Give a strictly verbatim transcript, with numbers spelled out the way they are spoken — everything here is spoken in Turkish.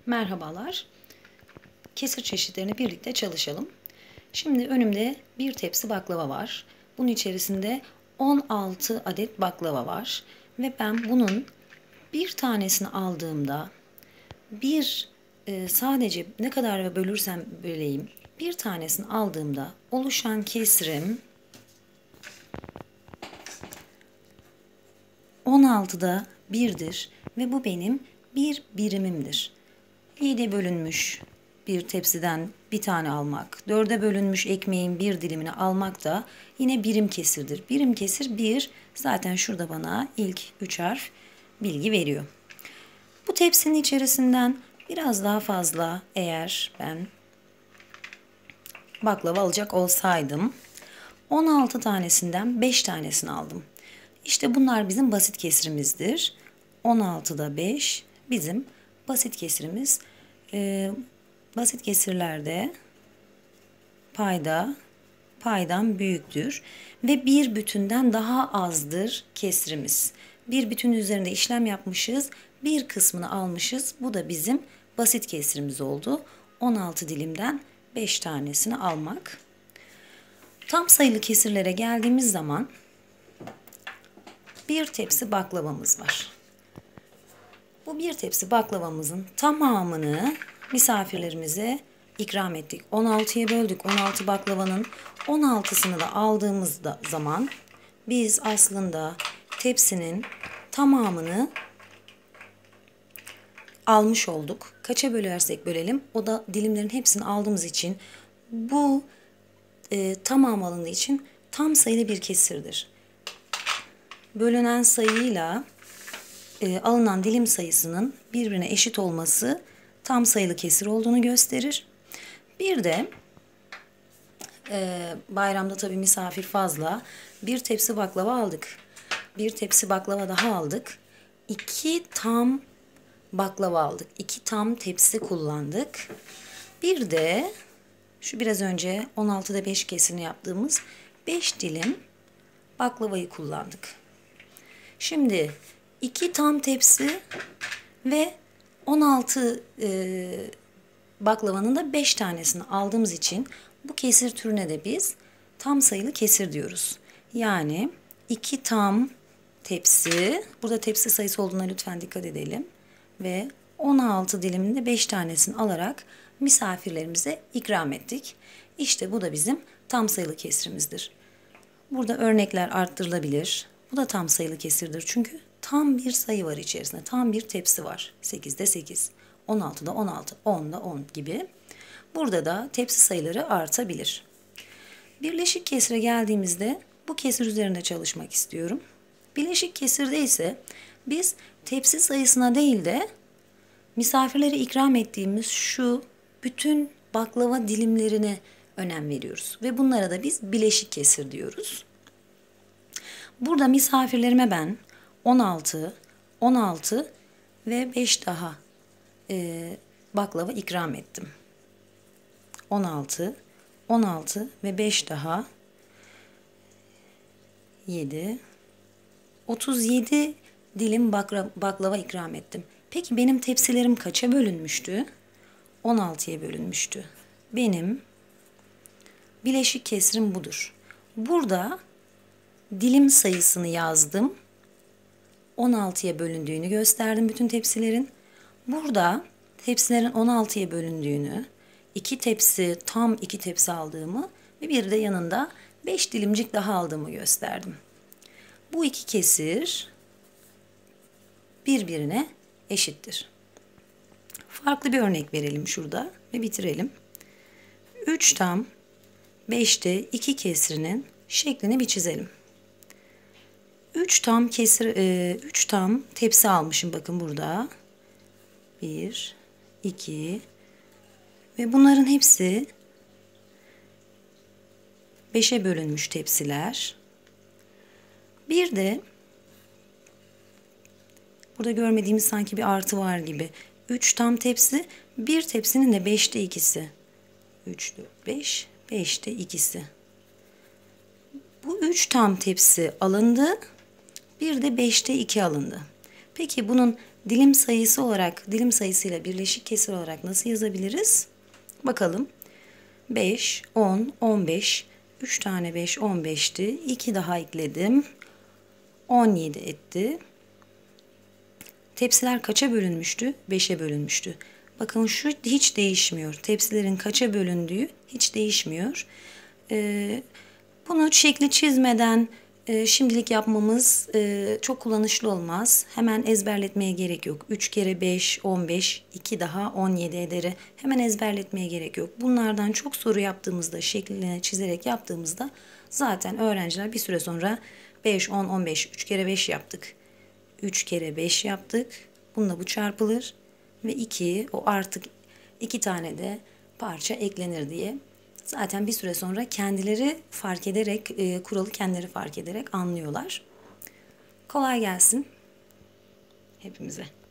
Merhabalar. Kesir çeşitlerini birlikte çalışalım. Şimdi önümde bir tepsi baklava var. Bunun içerisinde on altı adet baklava var. Ve ben bunun bir tanesini aldığımda bir e, sadece ne kadar bölürsem böleyim bir tanesini aldığımda oluşan kesirim on altıda birdir ve bu benim bir birimimdir. yediye bölünmüş bir tepsiden bir tane almak, dörde bölünmüş ekmeğin bir dilimini almak da yine birim kesirdir. Birim kesir bir, zaten şurada bana ilk üç harf bilgi veriyor. Bu tepsinin içerisinden biraz daha fazla eğer ben baklava alacak olsaydım on altı tanesinden beş tanesini aldım. İşte bunlar bizim basit kesirimizdir. on altıda beş bizim basit kesirimiz. Ee, basit kesirlerde payda paydan büyüktür ve bir bütünden daha azdır kesirimiz. Bir bütün üzerinde işlem yapmışız, bir kısmını almışız. Bu da bizim basit kesirimiz oldu. on altı dilimden beş tanesini almak. Tam sayılı kesirlere geldiğimiz zaman bir tepsi baklavamız var. Bu bir tepsi baklavamızın tamamını misafirlerimize ikram ettik. on altıya böldük. on altı baklavanın on altısını da aldığımız zaman biz aslında tepsinin tamamını almış olduk. Kaça bölersek bölelim. O da dilimlerin hepsini aldığımız için bu e, tamam alındığı için tam sayılı bir kesirdir. Bölünen sayıyla e, alınan dilim sayısının birbirine eşit olması tam sayılı kesir olduğunu gösterir. Bir de e, bayramda tabii misafir fazla. Bir tepsi baklava aldık. Bir tepsi baklava daha aldık. İki tam baklava aldık. İki tam tepsi kullandık. Bir de şu biraz önce on altıda beş kesirini yaptığımız beş dilim baklavayı kullandık. Şimdi iki tam tepsi ve on altı e, baklavanın da beş tanesini aldığımız için bu kesir türüne de biz tam sayılı kesir diyoruz. Yani iki tam tepsi, burada tepsi sayısı olduğuna lütfen dikkat edelim. Ve on altı diliminde beş tanesini alarak misafirlerimize ikram ettik. İşte bu da bizim tam sayılı kesirimizdir. Burada örnekler arttırılabilir. Bu da tam sayılı kesirdir. Çünkü tam bir sayı var içerisinde. Tam bir tepsi var. sekizde sekiz, on altıda on altı, onda on gibi. Burada da tepsi sayıları artabilir. Birleşik kesire geldiğimizde bu kesir üzerinde çalışmak istiyorum. Bileşik kesirde ise biz tepsi sayısına değil de misafirlere ikram ettiğimiz şu bütün baklava dilimlerine önem veriyoruz. Ve bunlara da biz bileşik kesir diyoruz. Burada misafirlerime ben on altı, on altı ve beş daha e, baklava ikram ettim. on altı, on altı ve beş daha yedi, otuz yedi dilim baklava ikram ettim. Peki benim tepsilerim kaça bölünmüştü? on altıya bölünmüştü. Benim bileşik kesirim budur. Burada dilim sayısını yazdım. on altıya bölündüğünü gösterdim bütün tepsilerin. Burada tepsilerin on altıya bölündüğünü, iki tepsi, tam iki tepsi aldığımı ve bir de yanında beş dilimcik daha aldığımı gösterdim. Bu iki kesir birbirine eşittir. Farklı bir örnek verelim şurada ve bitirelim. üç tam beşte iki kesirinin şeklini bir çizelim. üç tam kesir üç tam tepsi almışım bakın burada. bir, iki ve bunların hepsi beşe bölünmüş tepsiler. Bir de burada görmediğimiz sanki bir artı var gibi. üç tam tepsi, bir tepsinin de beşte ikisi. üç, dört, beş, beşte ikisi. Bu üç tam tepsi alındı. Bir de beşte iki alındı. Peki bunun dilim sayısı olarak, dilim sayısıyla birleşik kesir olarak nasıl yazabiliriz? Bakalım. beş, on, on beş. üç tane beş, on beşti. iki daha ekledim. on yedi etti. Tepsiler kaça bölünmüştü? beşe bölünmüştü. Bakın şu hiç değişmiyor. Tepsilerin kaça bölündüğü hiç değişmiyor. Ee, bunu şekli çizmeden e, şimdilik yapmamız e, çok kullanışlı olmaz. Hemen ezberletmeye gerek yok. üç kere beş, on beş, iki daha on yedi ederi. Hemen ezberletmeye gerek yok. Bunlardan çok soru yaptığımızda, şeklini çizerek yaptığımızda zaten öğrenciler bir süre sonra beş, on, on beş, üç kere beş yaptık. üç kere beş yaptık. Bununla bu çarpılır ve iki, o artık iki tane de parça eklenir diye. Zaten bir süre sonra kendileri fark ederek, e, kuralı kendileri fark ederek anlıyorlar. Kolay gelsin hepimize.